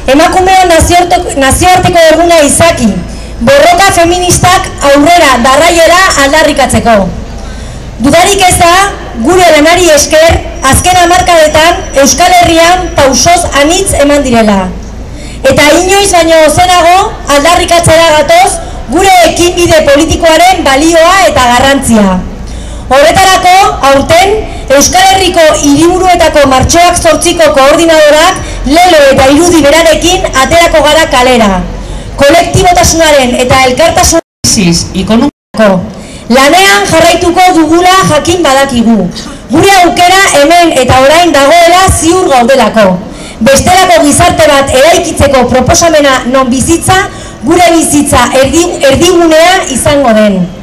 Emakumeon nazioarteko eguna izaki, borroka feministak aurrera darraiera aldarrikatzeko. Dudarik ez da, gure lanari esker, azken hamarkadetan Euskal Herrian pausoz anitz eman direla. Eta inoiz baino ozenago aldarrikatzera gatoz gure ekinbide politikoaren balioa eta garrantzia. Horretarako, aurten, Euskal Herriko hiriburuetako martxoak 8ko koordinadorak lelo eta irudi berarekin aterako gara kalera. Kolektibotasunaren eta elkartasun ekonomiko. Lanean jarraituko dugula jakin badakigu. Gure aukera hemen eta orain dagoela ziur gaudelako. Bestelako gizarte bat eraikitzeko proposamena non bizitza, gure bizitza erdigunea izango den.